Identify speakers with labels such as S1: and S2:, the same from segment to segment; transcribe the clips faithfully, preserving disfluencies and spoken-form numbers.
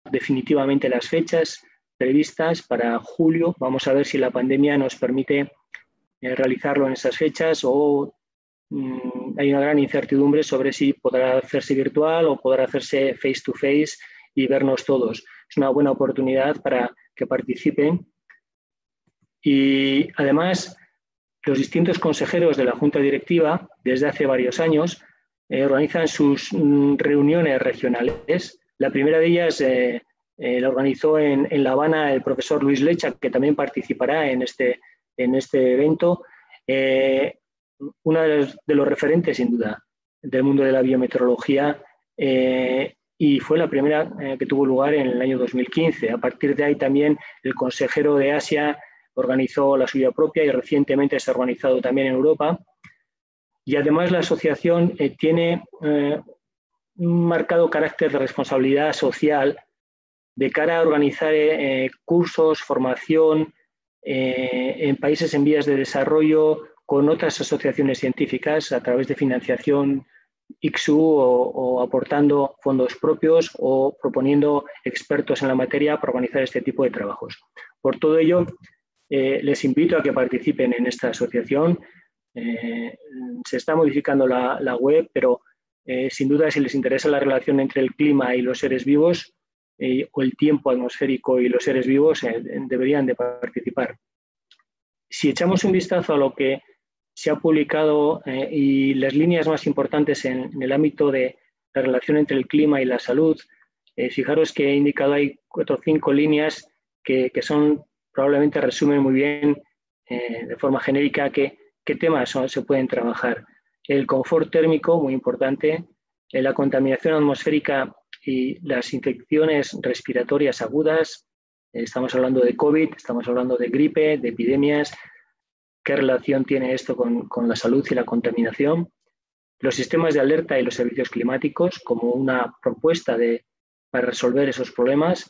S1: definitivamente las fechas previstas para julio. Vamos a ver si la pandemia nos permite eh, realizarlo en esas fechas o mmm, hay una gran incertidumbre sobre si podrá hacerse virtual o podrá hacerse face to face y vernos todos. Es una buena oportunidad para que participen. Y además, los distintos consejeros de la Junta Directiva, desde hace varios años, eh, organizan sus mm, reuniones regionales. La primera de ellas eh, eh, la organizó en, en La Habana el profesor Luis Lecha, que también participará en este, en este evento. Eh, uno de los, de los referentes, sin duda, del mundo de la biometeorología, eh, y fue la primera eh, que tuvo lugar en el año dos mil quince. A partir de ahí también el consejero de Asia organizó la suya propia y recientemente se ha organizado también en Europa. Y además la asociación eh, tiene eh, un marcado carácter de responsabilidad social de cara a organizar eh, cursos, formación eh, en países en vías de desarrollo con otras asociaciones científicas a través de financiación I C S U o, o aportando fondos propios o proponiendo expertos en la materia para organizar este tipo de trabajos. Por todo ello, Eh, les invito a que participen en esta asociación. Eh, se está modificando la, la web, pero eh, sin duda si les interesa la relación entre el clima y los seres vivos eh, o el tiempo atmosférico y los seres vivos, eh, deberían de participar. Si echamos un vistazo a lo que se ha publicado eh, y las líneas más importantes en, en el ámbito de la relación entre el clima y la salud, eh, fijaros que he indicado ahí cuatro o cinco líneas que, que son probablemente resumen muy bien eh, de forma genérica qué, qué temas son, se pueden trabajar. El confort térmico, muy importante, eh, la contaminación atmosférica y las infecciones respiratorias agudas, eh, estamos hablando de COVID, estamos hablando de gripe, de epidemias, qué relación tiene esto con, con la salud y la contaminación, los sistemas de alerta y los servicios climáticos como una propuesta de, para resolver esos problemas,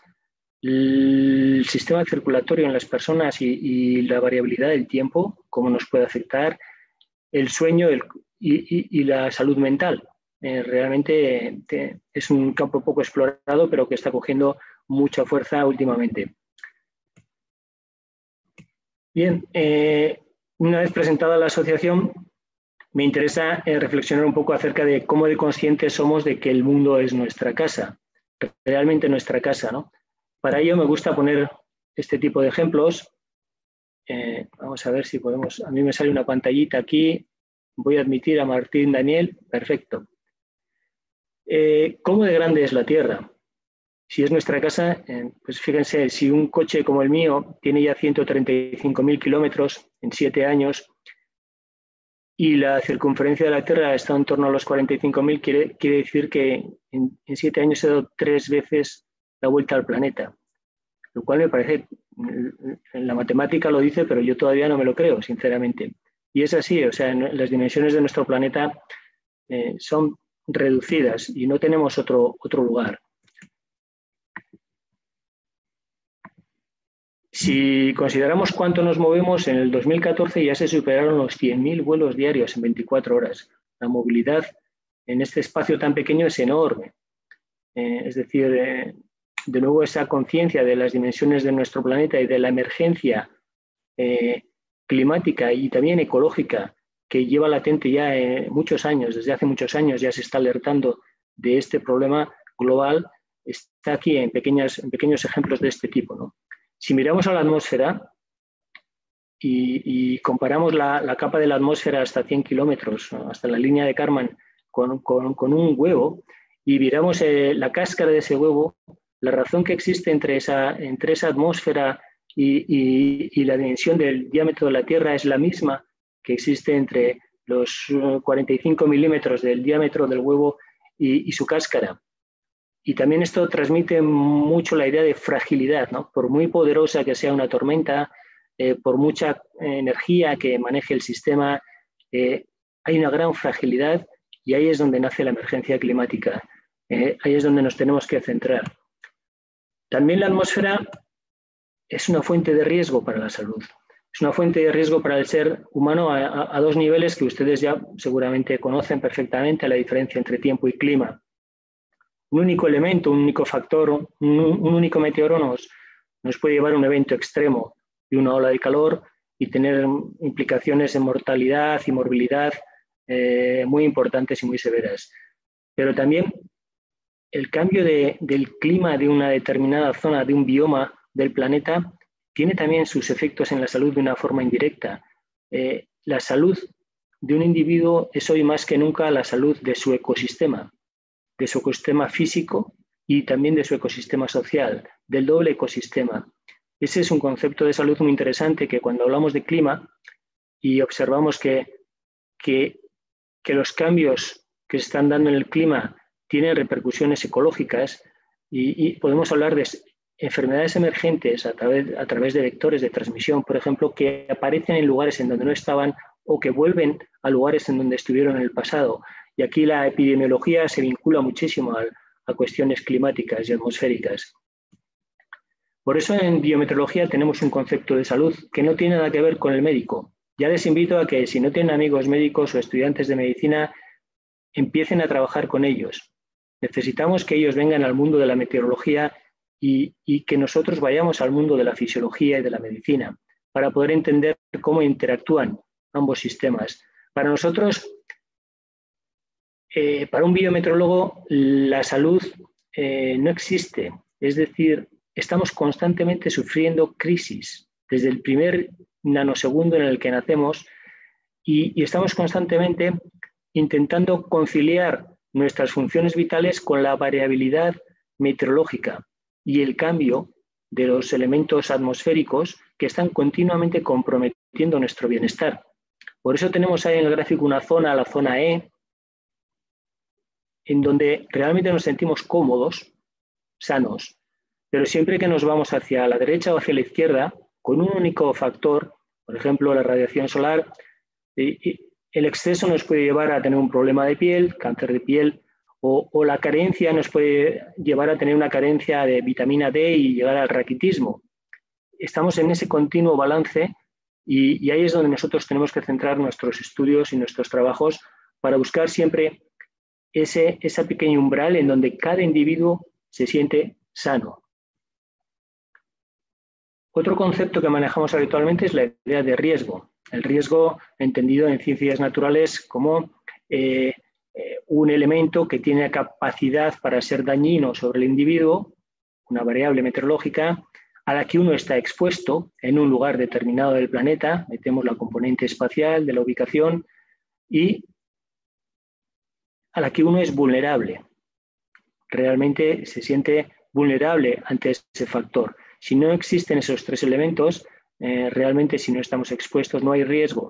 S1: el sistema circulatorio en las personas y, y la variabilidad del tiempo, cómo nos puede afectar, el sueño el, y, y, y la salud mental. Eh, realmente te, es un campo poco explorado, pero que está cogiendo mucha fuerza últimamente. Bien, eh, una vez presentada la asociación, me interesa eh, reflexionar un poco acerca de cómo de conscientes somos de que el mundo es nuestra casa, realmente nuestra casa, ¿no? Para ello me gusta poner este tipo de ejemplos. Eh, vamos a ver si podemos... A mí me sale una pantallita aquí. Voy a admitir a Martín Daniel. Perfecto. Eh, ¿Cómo de grande es la Tierra? Si es nuestra casa, eh, pues fíjense, si un coche como el mío tiene ya ciento treinta y cinco mil kilómetros en siete años y la circunferencia de la Tierra está en torno a los cuarenta y cinco mil, quiere, quiere decir que en, en siete años he dado tres veces la vuelta al planeta, lo cual me parece, la matemática lo dice, pero yo todavía no me lo creo, sinceramente. Y es así, o sea, las dimensiones de nuestro planeta eh, son reducidas y no tenemos otro, otro lugar. Si consideramos cuánto nos movemos, en el dos mil catorce ya se superaron los cien mil vuelos diarios en veinticuatro horas. La movilidad en este espacio tan pequeño es enorme. Eh, es decir, eh, de nuevo esa conciencia de las dimensiones de nuestro planeta y de la emergencia eh, climática y también ecológica que lleva latente ya eh, muchos años, desde hace muchos años ya se está alertando de este problema global, está aquí en, pequeñas, en pequeños ejemplos de este tipo, ¿no? Si miramos a la atmósfera y, y comparamos la, la capa de la atmósfera hasta cien kilómetros, ¿no? Hasta la línea de Kármán con, con, con un huevo, y miramos eh, la cáscara de ese huevo, la razón que existe entre esa, entre esa atmósfera y, y, y la dimensión del diámetro de la Tierra es la misma que existe entre los cuarenta y cinco milímetros del diámetro del huevo y, y su cáscara. Y también esto transmite mucho la idea de fragilidad, ¿no? Por muy poderosa que sea una tormenta, eh, por mucha energía que maneje el sistema, eh, hay una gran fragilidad y ahí es donde nace la emergencia climática. Eh, ahí es donde nos tenemos que centrar. También la atmósfera es una fuente de riesgo para la salud. Es una fuente de riesgo para el ser humano a, a, a dos niveles que ustedes ya seguramente conocen perfectamente, la diferencia entre tiempo y clima. un único elemento, un único factor, un, un único meteoro nos, nos puede llevar a un evento extremo de una ola de calor y tener implicaciones en mortalidad y morbilidad eh, muy importantes y muy severas. Pero también el cambio de, del clima de una determinada zona, de un bioma del planeta, tiene también sus efectos en la salud de una forma indirecta. Eh, la salud de un individuo es hoy más que nunca la salud de su ecosistema, de su ecosistema físico y también de su ecosistema social, del doble ecosistema. Ese es un concepto de salud muy interesante que cuando hablamos de clima y observamos que, que, que los cambios que se están dando en el clima tienen repercusiones ecológicas y, y podemos hablar de enfermedades emergentes a través, a través de vectores de transmisión, por ejemplo, que aparecen en lugares en donde no estaban o que vuelven a lugares en donde estuvieron en el pasado. Y aquí la epidemiología se vincula muchísimo a, a cuestiones climáticas y atmosféricas. Por eso en biometeorología tenemos un concepto de salud que no tiene nada que ver con el médico. Ya les invito a que si no tienen amigos médicos o estudiantes de medicina, empiecen a trabajar con ellos. Necesitamos que ellos vengan al mundo de la meteorología y, y que nosotros vayamos al mundo de la fisiología y de la medicina para poder entender cómo interactúan ambos sistemas. Para nosotros, eh, para un biometeorólogo, la salud eh, no existe. Es decir, estamos constantemente sufriendo crisis desde el primer nanosegundo en el que nacemos y, y estamos constantemente intentando conciliar nuestras funciones vitales con la variabilidad meteorológica y el cambio de los elementos atmosféricos que están continuamente comprometiendo nuestro bienestar. Por eso tenemos ahí en el gráfico una zona, la zona E, en donde realmente nos sentimos cómodos, sanos, pero siempre que nos vamos hacia la derecha o hacia la izquierda, con un único factor, por ejemplo, la radiación solar, el exceso nos puede llevar a tener un problema de piel, cáncer de piel, o, o la carencia nos puede llevar a tener una carencia de vitamina D y llegar al raquitismo. Estamos en ese continuo balance y, y ahí es donde nosotros tenemos que centrar nuestros estudios y nuestros trabajos para buscar siempre ese, ese pequeño umbral en donde cada individuo se siente sano. Otro concepto que manejamos habitualmente es la idea de riesgo. El riesgo entendido en ciencias naturales como eh, eh, un elemento que tiene capacidad para ser dañino sobre el individuo, una variable meteorológica, a la que uno está expuesto en un lugar determinado del planeta, metemos la componente espacial de la ubicación, y a la que uno es vulnerable. Realmente se siente vulnerable ante ese factor. Si no existen esos tres elementos, eh, realmente si no estamos expuestos no hay riesgo.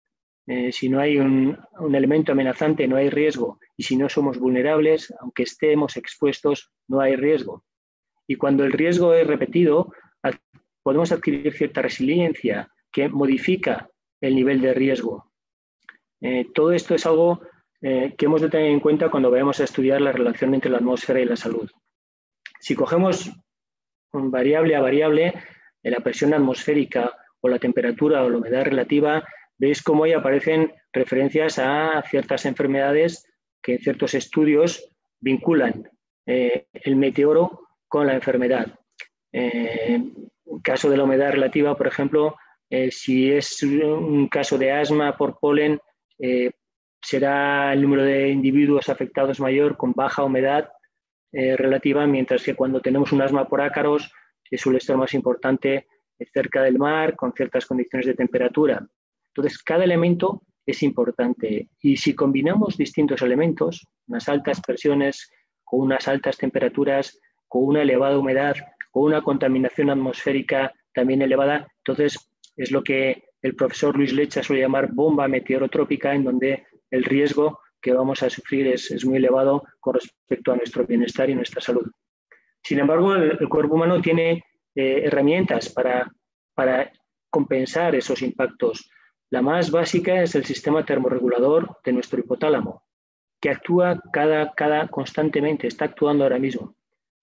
S1: Eh, si no hay un, un elemento amenazante no hay riesgo. Y si no somos vulnerables, aunque estemos expuestos, no hay riesgo. Y cuando el riesgo es repetido, podemos adquirir cierta resiliencia que modifica el nivel de riesgo. Eh, todo esto es algo eh, que hemos de tener en cuenta cuando vayamos a estudiar la relación entre la atmósfera y la salud. Si cogemos un variable a variable, en la presión atmosférica o la temperatura o la humedad relativa, veis cómo ahí aparecen referencias a ciertas enfermedades que en ciertos estudios vinculan eh, el meteoro con la enfermedad. Eh, en caso de la humedad relativa, por ejemplo, eh, si es un caso de asma por polen, eh, será el número de individuos afectados mayor con baja humedad eh, relativa, mientras que cuando tenemos un asma por ácaros, eh, suele estar más importante eh, cerca del mar, con ciertas condiciones de temperatura. Entonces, cada elemento es importante. Y si combinamos distintos elementos, unas altas presiones con unas altas temperaturas, con una elevada humedad, con una contaminación atmosférica también elevada, entonces es lo que el profesor Luis Lecha suele llamar bomba meteorotrópica, en donde el riesgo que vamos a sufrir es, es muy elevado con respecto a nuestro bienestar y nuestra salud. Sin embargo, el, el cuerpo humano tiene eh, herramientas para, para compensar esos impactos. La más básica es el sistema termorregulador de nuestro hipotálamo, que actúa cada, cada constantemente, está actuando ahora mismo.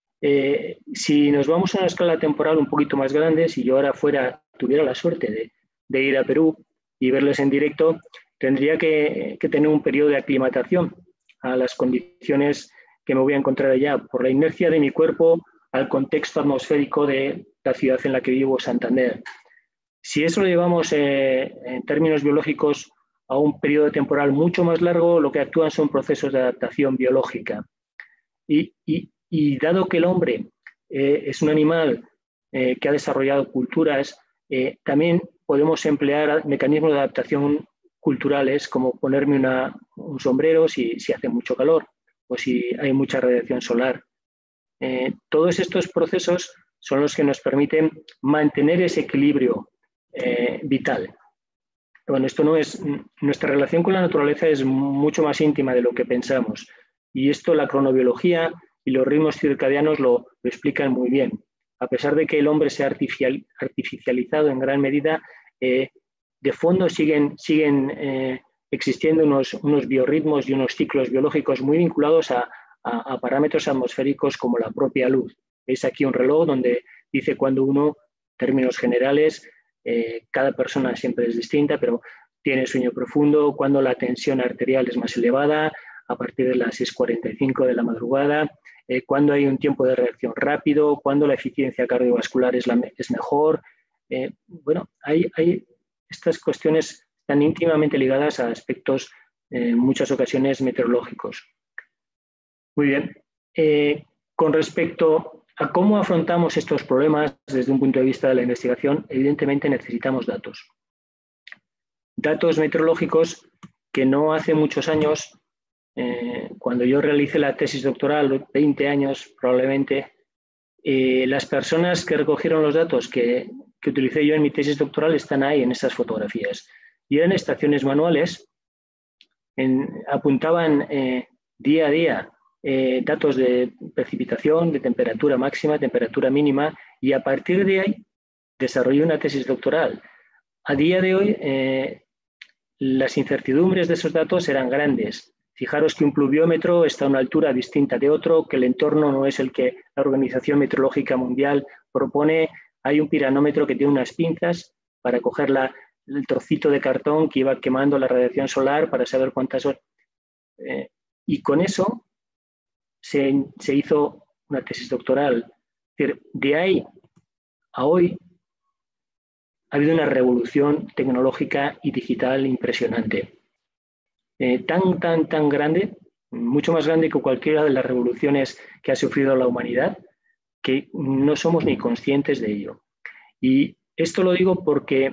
S1: Eh, si nos vamos a una escala temporal un poquito más grande, si yo ahora fuera, tuviera la suerte de, de ir a Perú y verles en directo, tendría que, que tener un periodo de aclimatación a las condiciones que me voy a encontrar allá, por la inercia de mi cuerpo al contexto atmosférico de la ciudad en la que vivo, Santander. Si eso lo llevamos eh, en términos biológicos a un periodo temporal mucho más largo, lo que actúan son procesos de adaptación biológica. Y, y, y dado que el hombre eh, es un animal eh, que ha desarrollado culturas, eh, también podemos emplear mecanismos de adaptación culturales, como ponerme una, un sombrero si, si hace mucho calor o si hay mucha radiación solar. Eh, todos estos procesos son los que nos permiten mantener ese equilibrio eh, vital. Bueno, esto no es, nuestra relación con la naturaleza es mucho más íntima de lo que pensamos, y esto la cronobiología y los ritmos circadianos lo, lo explican muy bien. A pesar de que el hombre se ha artificial, artificializado en gran medida, eh, de fondo siguen, siguen eh, existiendo unos, unos biorritmos y unos ciclos biológicos muy vinculados a, a, a parámetros atmosféricos como la propia luz. Veis aquí un reloj donde dice cuando uno, en términos generales, eh, cada persona siempre es distinta, pero tiene sueño profundo, cuando la tensión arterial es más elevada, a partir de las seis cuarenta y cinco de la madrugada, eh, cuando hay un tiempo de reacción rápido, cuando la eficiencia cardiovascular es, la, es mejor. Eh, bueno, hay, hay estas cuestiones están íntimamente ligadas a aspectos, eh, en muchas ocasiones, meteorológicos. Muy bien. Eh, con respecto a cómo afrontamos estos problemas desde un punto de vista de la investigación, evidentemente necesitamos datos. Datos meteorológicos que no hace muchos años, eh, cuando yo realicé la tesis doctoral, veinte años probablemente, eh, las personas que recogieron los datos que, que utilicé yo en mi tesis doctoral están ahí en esas fotografías. Y eran estaciones manuales, en, apuntaban eh, día a día eh, datos de precipitación, de temperatura máxima, temperatura mínima, y a partir de ahí desarrollé una tesis doctoral. A día de hoy, eh, las incertidumbres de esos datos eran grandes. Fijaros que un pluviómetro está a una altura distinta de otro, que el entorno no es el que la Organización Meteorológica Mundial propone. Hay un piranómetro que tiene unas pinzas para coger la, el trocito de cartón que iba quemando la radiación solar para saber cuántas horas. Eh, y con eso se, se hizo una tesis doctoral. Es decir, de ahí a hoy ha habido una revolución tecnológica y digital impresionante. Eh, tan, tan, tan grande, mucho más grande que cualquiera de las revoluciones que ha sufrido la humanidad, que no somos ni conscientes de ello. Y esto lo digo porque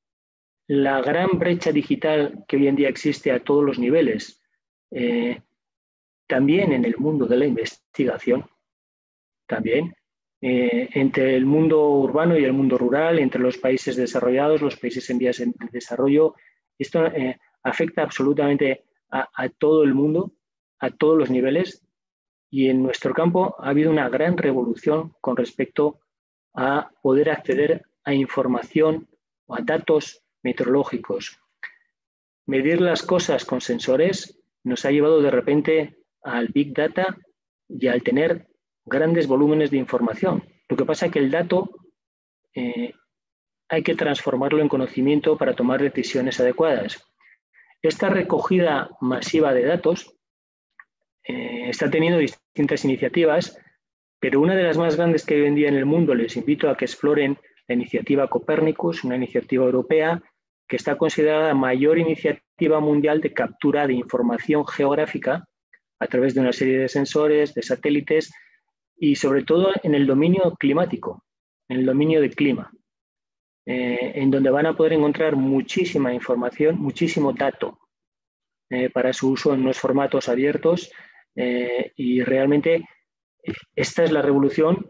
S1: la gran brecha digital que hoy en día existe a todos los niveles, eh, también en el mundo de la investigación, también, eh, entre el mundo urbano y el mundo rural, entre los países desarrollados, los países en vías de desarrollo, esto eh, afecta absolutamente a, a todo el mundo, a todos los niveles, y en nuestro campo ha habido una gran revolución con respecto a poder acceder a información o a datos meteorológicos. Medir las cosas con sensores nos ha llevado de repente al Big Data y al tener grandes volúmenes de información. Lo que pasa es que el dato eh, hay que transformarlo en conocimiento para tomar decisiones adecuadas. Esta recogida masiva de datos eh, está teniendo distintas iniciativas, pero una de las más grandes que hoy en día en el mundo, les invito a que exploren la iniciativa Copernicus, una iniciativa europea que está considerada la mayor iniciativa mundial de captura de información geográfica a través de una serie de sensores, de satélites y sobre todo en el dominio climático, en el dominio del clima, eh, en donde van a poder encontrar muchísima información, muchísimo dato eh, para su uso en unos formatos abiertos eh, y realmente esta es la revolución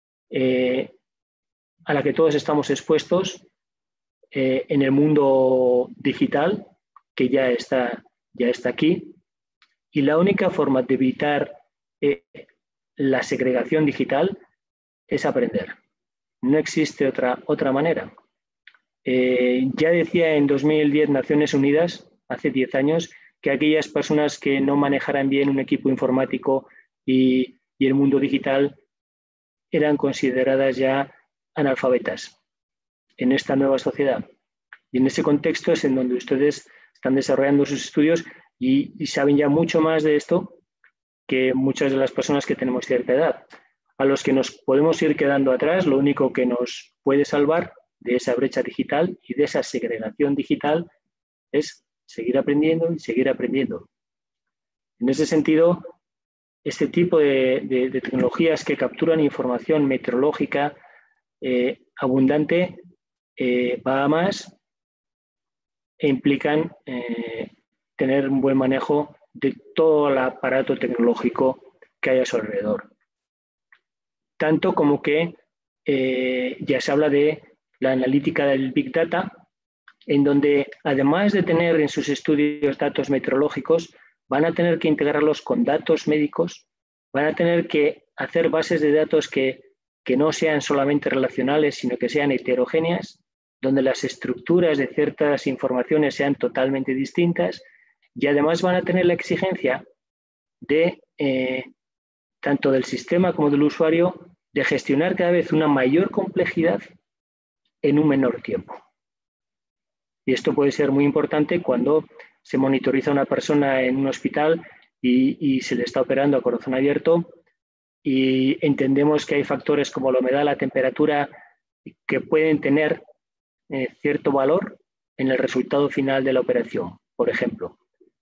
S1: eh, a la que todos estamos expuestos eh, en el mundo digital, que ya está, ya está aquí, y la única forma de evitar eh, la segregación digital es aprender. No existe otra, otra manera. Eh, ya decía en dos mil diez Naciones Unidas, hace diez años, que aquellas personas que no manejaran bien un equipo informático y, y el mundo digital eran consideradas ya analfabetas en esta nueva sociedad. Y en ese contexto es en donde ustedes están desarrollando sus estudios y, y saben ya mucho más de esto que muchas de las personas que tenemos cierta edad. A los que nos podemos ir quedando atrás, lo único que nos puede salvar de esa brecha digital y de esa segregación digital es seguir aprendiendo y seguir aprendiendo. En ese sentido, este tipo de, de, de tecnologías que capturan información meteorológica eh, abundante eh, va a más e implican eh, tener un buen manejo de todo el aparato tecnológico que hay a su alrededor. Tanto como que eh, ya se habla de la analítica del Big Data, en donde además de tener en sus estudios datos meteorológicos, van a tener que integrarlos con datos médicos, van a tener que hacer bases de datos que, que no sean solamente relacionales, sino que sean heterogéneas, donde las estructuras de ciertas informaciones sean totalmente distintas, y además van a tener la exigencia de, eh, tanto del sistema como del usuario, de gestionar cada vez una mayor complejidad en un menor tiempo. Y esto puede ser muy importante cuando se monitoriza a una persona en un hospital y, y se le está operando a corazón abierto y entendemos que hay factores como la humedad, la temperatura, que pueden tener eh, cierto valor en el resultado final de la operación, por ejemplo.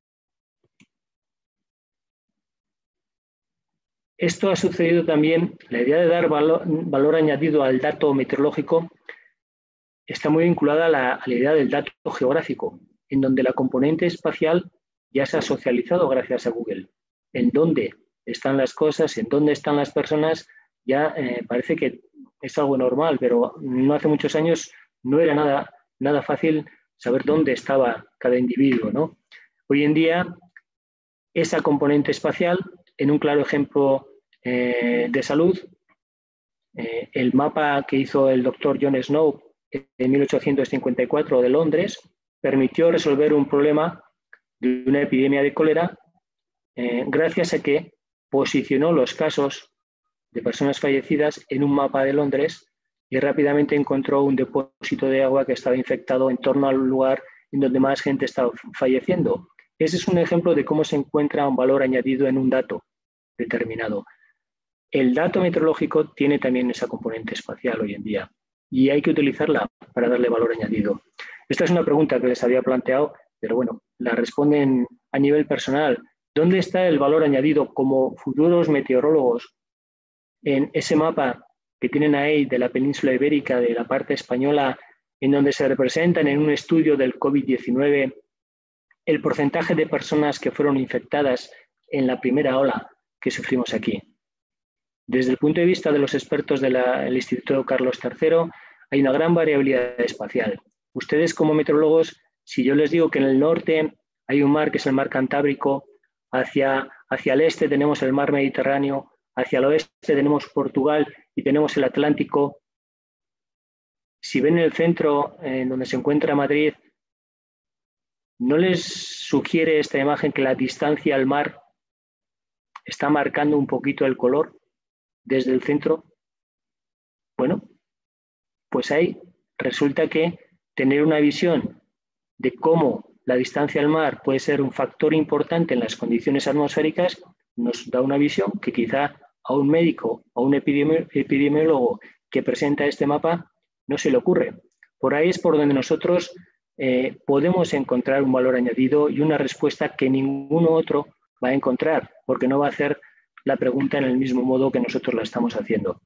S1: Esto ha sucedido también, la idea de dar valor, valor añadido al dato meteorológico está muy vinculada a la, a la idea del dato geográfico, en donde la componente espacial ya se ha socializado gracias a Google. En dónde están las cosas, en dónde están las personas, ya eh, parece que es algo normal, pero no hace muchos años no era nada, nada fácil saber dónde estaba cada individuo, ¿no? Hoy en día, esa componente espacial, en un claro ejemplo eh, de salud, eh, el mapa que hizo el doctor John Snow en mil ochocientos cincuenta y cuatro de Londres permitió resolver un problema de una epidemia de cólera eh, gracias a que posicionó los casos de personas fallecidas en un mapa de Londres y rápidamente encontró un depósito de agua que estaba infectado en torno al lugar en donde más gente estaba falleciendo. Ese es un ejemplo de cómo se encuentra un valor añadido en un dato determinado. El dato meteorológico tiene también esa componente espacial hoy en día y hay que utilizarla para darle valor añadido. Esta es una pregunta que les había planteado, pero bueno, la responden a nivel personal. ¿Dónde está el valor añadido como futuros meteorólogos en ese mapa que tienen ahí de la península ibérica, de la parte española, en donde se representan en un estudio del COVID diecinueve el porcentaje de personas que fueron infectadas en la primera ola que sufrimos aquí? Desde el punto de vista de los expertos del Instituto Carlos tercero, hay una gran variabilidad espacial. Ustedes como meteorólogos, si yo les digo que en el norte hay un mar que es el mar Cantábrico, hacia, hacia el este tenemos el mar Mediterráneo, hacia el oeste tenemos Portugal y tenemos el Atlántico. Si ven el centro en donde se encuentra Madrid, ¿no les sugiere esta imagen que la distancia al mar está marcando un poquito el color desde el centro? Bueno, pues ahí resulta que tener una visión de cómo la distancia al mar puede ser un factor importante en las condiciones atmosféricas nos da una visión que quizá a un médico o a un epidemi- epidemiólogo que presenta este mapa no se le ocurre. Por ahí es por donde nosotros eh, podemos encontrar un valor añadido y una respuesta que ninguno otro va a encontrar, porque no va a hacer la pregunta en el mismo modo que nosotros la estamos haciendo.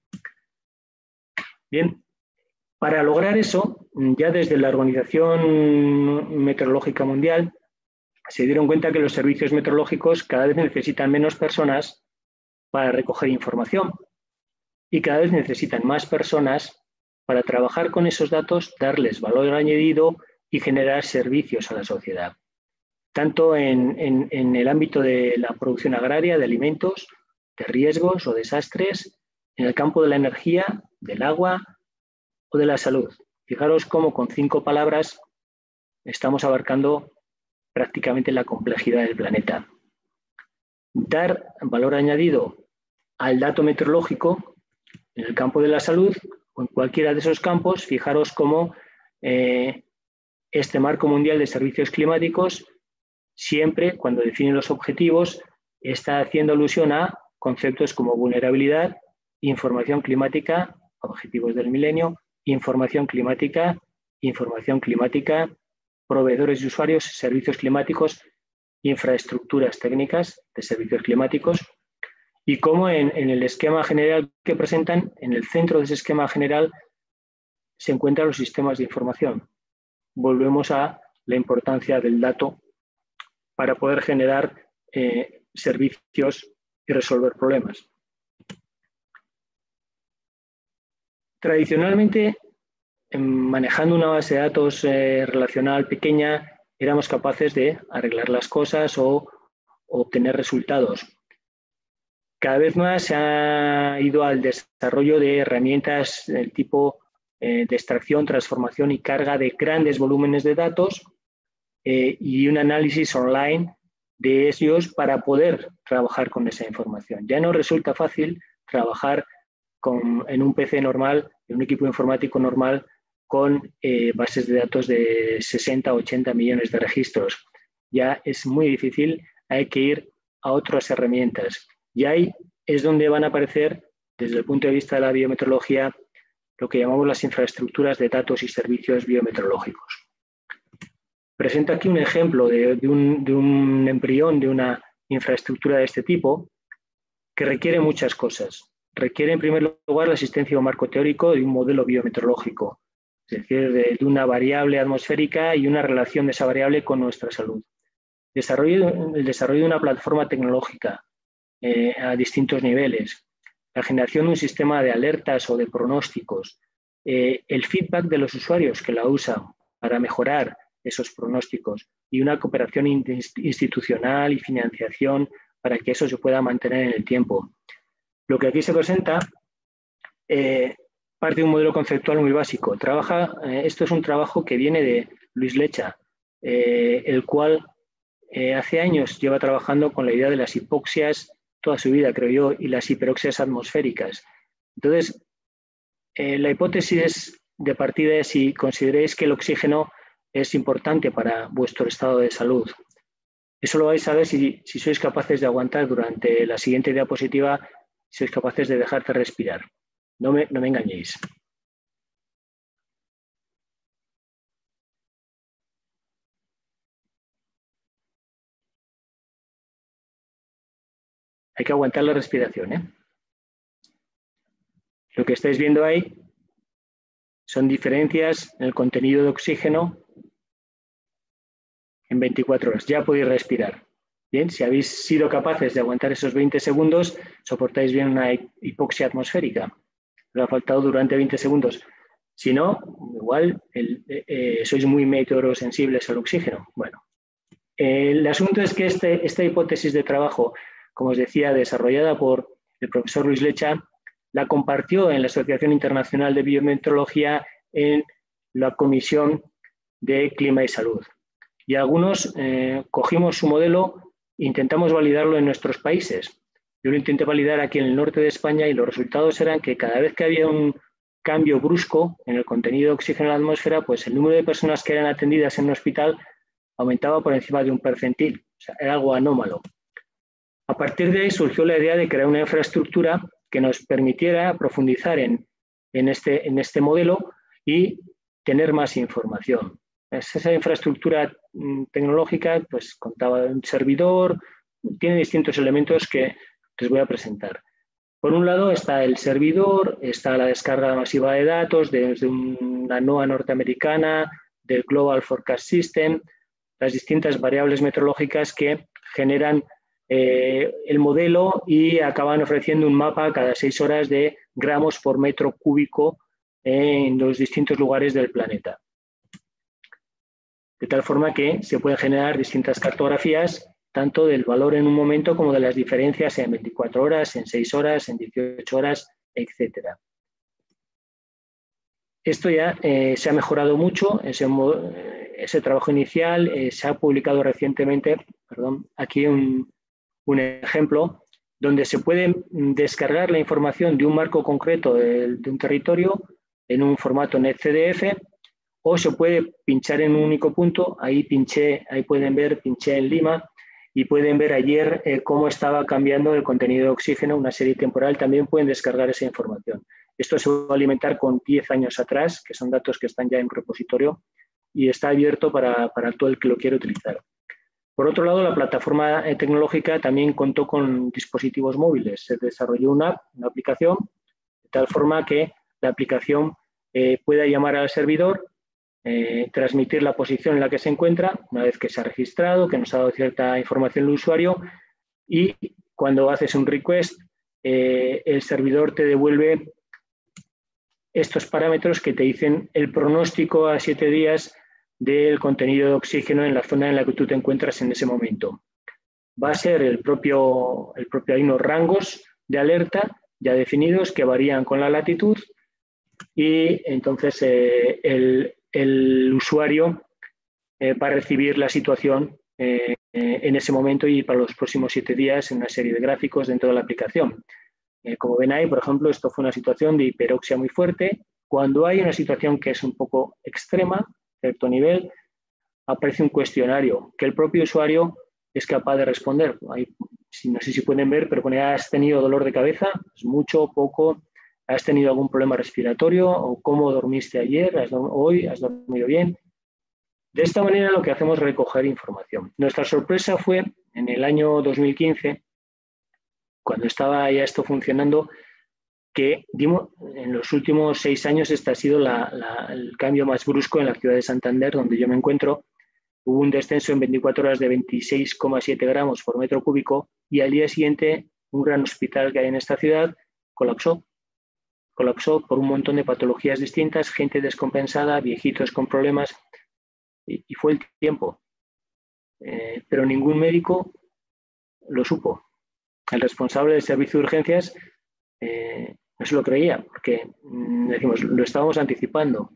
S1: Bien, para lograr eso, ya desde la Organización Meteorológica Mundial se dieron cuenta que los servicios meteorológicos cada vez necesitan menos personas para recoger información y cada vez necesitan más personas para trabajar con esos datos, darles valor añadido y generar servicios a la sociedad, tanto en, en, en el ámbito de la producción agraria, de alimentos, de riesgos o desastres, en el campo de la energía, del agua o de la salud. Fijaros cómo con cinco palabras estamos abarcando prácticamente la complejidad del planeta. Dar valor añadido al dato meteorológico en el campo de la salud o en cualquiera de esos campos, fijaros cómo eh, este marco mundial de servicios climáticos siempre, cuando define los objetivos, está haciendo alusión a conceptos como vulnerabilidad, información climática, objetivos del milenio, información climática, información climática, proveedores y usuarios, servicios climáticos, infraestructuras técnicas de servicios climáticos, y cómo en, en el esquema general que presentan, en el centro de ese esquema general se encuentran los sistemas de información. Volvemos a la importancia del dato para poder generar eh, servicios y resolver problemas. Tradicionalmente, manejando una base de datos eh, relacional pequeña, éramos capaces de arreglar las cosas o, o obtener resultados. Cada vez más se ha ido al desarrollo de herramientas del tipo eh, de extracción, transformación y carga de grandes volúmenes de datos eh, y un análisis online de ellos para poder trabajar con esa información. Ya no resulta fácil trabajar con, en un P C normal, en un equipo informático normal, con eh, bases de datos de sesenta, ochenta millones de registros. Ya es muy difícil, hay que ir a otras herramientas. Y ahí es donde van a aparecer, desde el punto de vista de la biometeorología, lo que llamamos las infraestructuras de datos y servicios biometeorológicos. Presento aquí un ejemplo de, de, un, de un embrión de una infraestructura de este tipo que requiere muchas cosas. Requiere, en primer lugar, la existencia de un marco teórico de un modelo biometeorológico, es decir, de, de una variable atmosférica y una relación de esa variable con nuestra salud. Desarrollo, el desarrollo de una plataforma tecnológica eh, a distintos niveles, la generación de un sistema de alertas o de pronósticos, eh, el feedback de los usuarios que la usan para mejorar esos pronósticos y una cooperación institucional y financiación para que eso se pueda mantener en el tiempo. Lo que aquí se presenta eh, parte de un modelo conceptual muy básico. Trabaja, eh, esto es un trabajo que viene de Luis Lecha, eh, el cual eh, hace años lleva trabajando con la idea de las hipoxias, toda su vida creo yo, y las hiperoxias atmosféricas. Entonces, eh, la hipótesis de partida es si consideréis que el oxígeno es importante para vuestro estado de salud. Eso lo vais a ver si, si sois capaces de aguantar durante la siguiente diapositiva, si sois capaces de dejar de respirar. No me, no me engañéis. Hay que aguantar la respiración, ¿eh? Lo que estáis viendo ahí son diferencias en el contenido de oxígeno en veinticuatro horas. Ya podéis respirar. Bien, si habéis sido capaces de aguantar esos veinte segundos, soportáis bien una hipoxia atmosférica. Os ha faltado durante veinte segundos. Si no, igual el, eh, sois muy meteorosensibles al oxígeno. Bueno, eh, el asunto es que este, esta hipótesis de trabajo, como os decía, desarrollada por el profesor Luis Lecha, la compartió en la Asociación Internacional de Biometeorología en la Comisión de Clima y Salud. Y algunos eh, cogimos su modelo e intentamos validarlo en nuestros países. Yo lo intenté validar aquí en el norte de España y los resultados eran que cada vez que había un cambio brusco en el contenido de oxígeno en la atmósfera, pues el número de personas que eran atendidas en un hospital aumentaba por encima de un percentil. O sea, era algo anómalo. A partir de ahí surgió la idea de crear una infraestructura que nos permitiera profundizar en, en, este, en este modelo y tener más información. Esa infraestructura tecnológica pues, contaba de un servidor, tiene distintos elementos que les voy a presentar. Por un lado está el servidor, está la descarga masiva de datos desde una NOAA norteamericana, del Global Forecast System, las distintas variables meteorológicas que generan eh, el modelo y acaban ofreciendo un mapa cada seis horas de gramos por metro cúbico en los distintos lugares del planeta. De tal forma que se pueden generar distintas cartografías, tanto del valor en un momento como de las diferencias en veinticuatro horas, en seis horas, en dieciocho horas, etcétera. Esto ya eh, se ha mejorado mucho, ese, ese trabajo inicial eh, se ha publicado recientemente, perdón, aquí un, un ejemplo, donde se puede descargar la información de un marco concreto de, de un territorio en un formato N E T C D F, o se puede pinchar en un único punto. Ahí pinché, ahí pueden ver, pinché en Lima y pueden ver ayer eh, cómo estaba cambiando el contenido de oxígeno, una serie temporal, también pueden descargar esa información. Esto se va a alimentar con diez años atrás, que son datos que están ya en un repositorio, y está abierto para, para todo el que lo quiera utilizar. Por otro lado, la plataforma tecnológica también contó con dispositivos móviles. Se desarrolló una app, una aplicación, de tal forma que la aplicación eh, pueda llamar al servidor, eh, transmitir la posición en la que se encuentra, una vez que se ha registrado, que nos ha dado cierta información el usuario, y cuando haces un request, eh, el servidor te devuelve estos parámetros que te dicen el pronóstico a siete días del contenido de oxígeno en la zona en la que tú te encuentras en ese momento. Va a ser el propio, el propio hay unos rangos de alerta ya definidos que varían con la latitud y entonces eh, el, el usuario eh, va a recibir la situación eh, eh, en ese momento y para los próximos siete días en una serie de gráficos dentro de la aplicación. Eh, como ven ahí, por ejemplo, esto fue una situación de hiperoxia muy fuerte. Cuando hay una situación que es un poco extrema, cierto nivel, aparece un cuestionario que el propio usuario es capaz de responder. Hay, no sé si pueden ver, pero pone, ¿has tenido dolor de cabeza? ¿Es mucho o poco? ¿Has tenido algún problema respiratorio? ¿O cómo dormiste ayer? ¿Has dormido hoy? ¿Has dormido bien? De esta manera lo que hacemos es recoger información. Nuestra sorpresa fue en el año dos mil quince, cuando estaba ya esto funcionando, que dimos, en los últimos seis años este ha sido la, la, el cambio más brusco en la ciudad de Santander, donde yo me encuentro. Hubo un descenso en veinticuatro horas de veintiséis coma siete gramos por metro cúbico y al día siguiente un gran hospital que hay en esta ciudad colapsó. Colapsó por un montón de patologías distintas, gente descompensada, viejitos con problemas y, y fue el tiempo. Eh, pero ningún médico lo supo. El responsable del servicio de urgencias eh, no se lo creía, porque decimos, lo estábamos anticipando.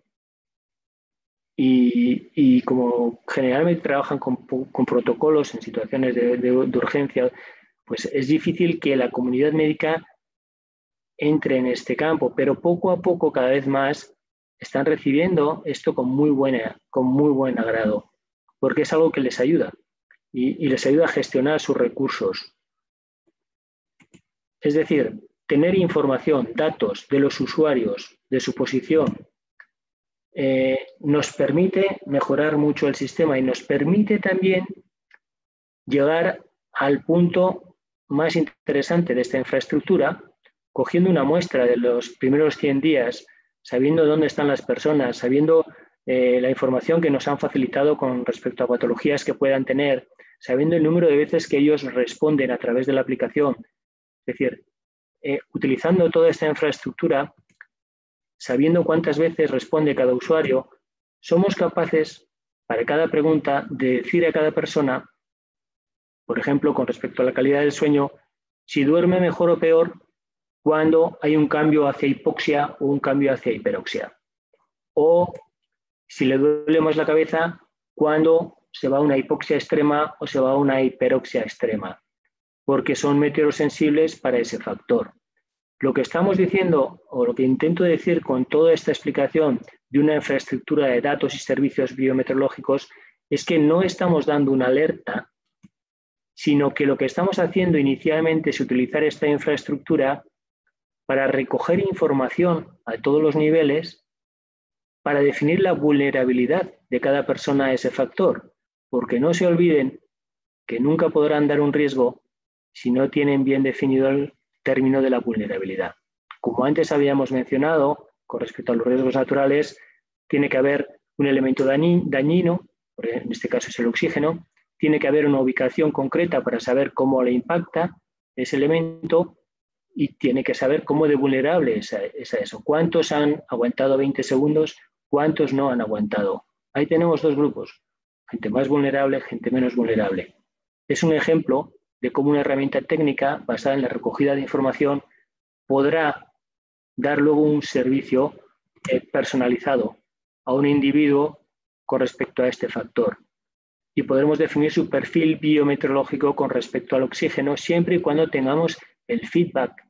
S1: Y, y como generalmente trabajan con, con protocolos en situaciones de, de, de urgencia, pues es difícil que la comunidad médica entre en este campo, pero poco a poco, cada vez más, están recibiendo esto con muy, buena, con muy buen agrado, porque es algo que les ayuda y, y les ayuda a gestionar sus recursos. Es decir, tener información, datos de los usuarios, de su posición, eh, nos permite mejorar mucho el sistema y nos permite también llegar al punto más interesante de esta infraestructura, cogiendo una muestra de los primeros cien días, sabiendo dónde están las personas, sabiendo eh, la información que nos han facilitado con respecto a patologías que puedan tener, sabiendo el número de veces que ellos responden a través de la aplicación. Es decir, eh, utilizando toda esta infraestructura, sabiendo cuántas veces responde cada usuario, somos capaces, para cada pregunta, de decir a cada persona, por ejemplo, con respecto a la calidad del sueño, si duerme mejor o peor cuando hay un cambio hacia hipoxia o un cambio hacia hiperoxia. O si le duele más la cabeza cuando se va a una hipoxia extrema o se va a una hiperoxia extrema, porque son meteorosensibles para ese factor. Lo que estamos diciendo, o lo que intento decir con toda esta explicación de una infraestructura de datos y servicios biometeorológicos, es que no estamos dando una alerta, sino que lo que estamos haciendo inicialmente es utilizar esta infraestructura para recoger información a todos los niveles, para definir la vulnerabilidad de cada persona a ese factor, porque no se olviden que nunca podrán dar un riesgo si no tienen bien definido el término de la vulnerabilidad. Como antes habíamos mencionado, con respecto a los riesgos naturales, tiene que haber un elemento dañino, en este caso es el oxígeno, tiene que haber una ubicación concreta para saber cómo le impacta ese elemento y tiene que saber cómo de vulnerable es a, es a eso. ¿Cuántos han aguantado veinte segundos? ¿Cuántos no han aguantado? Ahí tenemos dos grupos, gente más vulnerable, gente menos vulnerable. Es un ejemplo de cómo una herramienta técnica basada en la recogida de información podrá dar luego un servicio eh, personalizado a un individuo con respecto a este factor. Y podremos definir su perfil biometeorológico con respecto al oxígeno siempre y cuando tengamos el feedback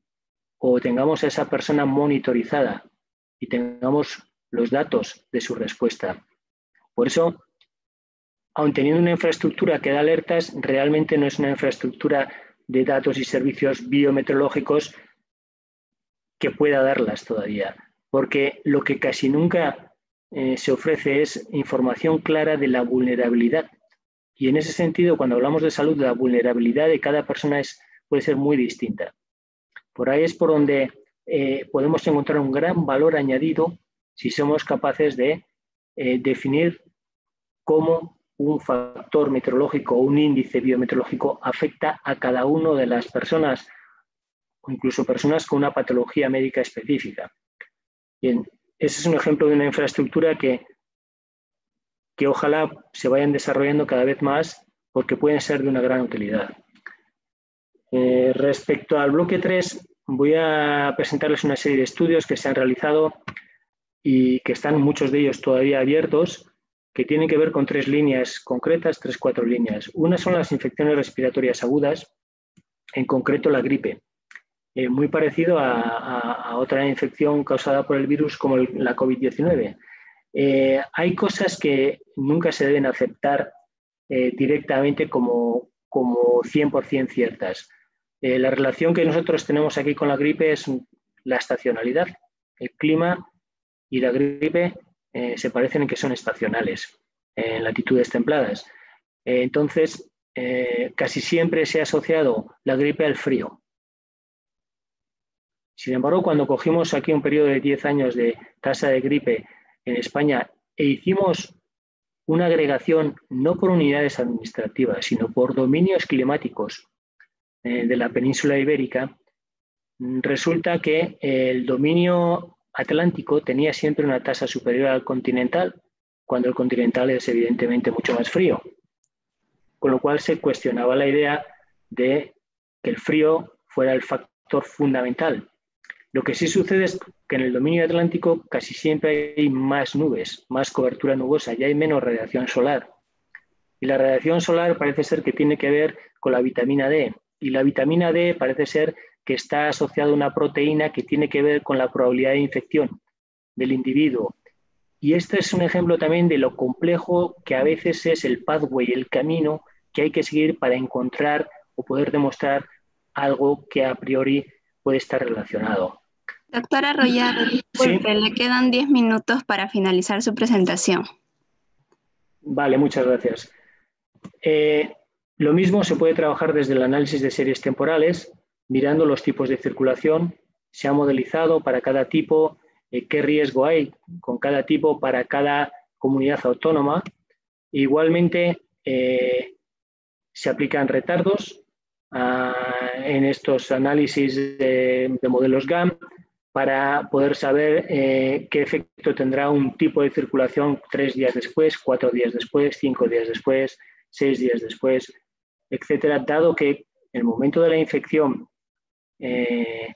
S1: o tengamos a esa persona monitorizada y tengamos los datos de su respuesta. Por eso, aun teniendo una infraestructura que da alertas, realmente no es una infraestructura de datos y servicios biometeorológicos que pueda darlas todavía, porque lo que casi nunca eh, se ofrece es información clara de la vulnerabilidad. Y en ese sentido, cuando hablamos de salud, la vulnerabilidad de cada persona es, puede ser muy distinta. Por ahí es por donde eh, podemos encontrar un gran valor añadido si somos capaces de eh, definir cómo un factor meteorológico o un índice biometeorológico afecta a cada una de las personas, o incluso personas con una patología médica específica. Bien, ese es un ejemplo de una infraestructura que, que ojalá se vayan desarrollando cada vez más porque pueden ser de una gran utilidad. Eh, respecto al bloque tres, voy a presentarles una serie de estudios que se han realizado y que están muchos de ellos todavía abiertos, que tienen que ver con tres líneas concretas, tres, cuatro líneas. Una son las infecciones respiratorias agudas, en concreto la gripe, eh, muy parecido a, a, a otra infección causada por el virus como el, la COVID diecinueve. Eh, hay cosas que nunca se deben aceptar eh, directamente como, como cien por cien ciertas. Eh, la relación que nosotros tenemos aquí con la gripe es la estacionalidad. El clima y la gripe eh, se parecen en que son estacionales, en latitudes templadas. Eh, entonces, eh, casi siempre se ha asociado la gripe al frío. Sin embargo, cuando cogimos aquí un periodo de diez años de tasa de gripe en España e hicimos una agregación no por unidades administrativas, sino por dominios climáticos eh, de la península ibérica, resulta que el dominio atlántico tenía siempre una tasa superior al continental, cuando el continental es evidentemente mucho más frío. Con lo cual se cuestionaba la idea de que el frío fuera el factor fundamental. Lo que sí sucede es que en el dominio atlántico casi siempre hay más nubes, más cobertura nubosa y hay menos radiación solar. Y la radiación solar parece ser que tiene que ver con la vitamina D. Y la vitamina D parece ser que está asociada a una proteína que tiene que ver con la probabilidad de infección del individuo. Y este es un ejemplo también de lo complejo que a veces es el pathway, el camino que hay que seguir para encontrar o poder demostrar algo que a priori puede estar relacionado.
S2: Doctora Arroyave, disculpe, ¿sí? Le quedan diez minutos para finalizar su presentación.
S1: Vale, muchas gracias. Eh, lo mismo se puede trabajar desde el análisis de series temporales, mirando los tipos de circulación. Se ha modelizado para cada tipo eh, qué riesgo hay con cada tipo para cada comunidad autónoma. Igualmente, eh, se aplican retardos uh, en estos análisis de, de modelos G A M para poder saber eh, qué efecto tendrá un tipo de circulación tres días después, cuatro días después, cinco días después, seis días después, etcétera, dado que el momento de la infección eh,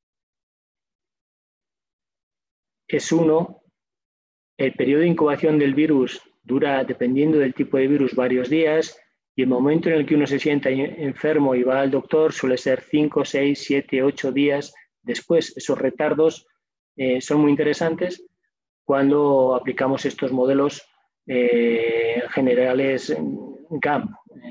S1: es uno, el periodo de incubación del virus dura, dependiendo del tipo de virus, varios días, y el momento en el que uno se sienta enfermo y va al doctor suele ser cinco, seis, siete, ocho días después. Esos retardos eh, son muy interesantes cuando aplicamos estos modelos eh, generales G A M.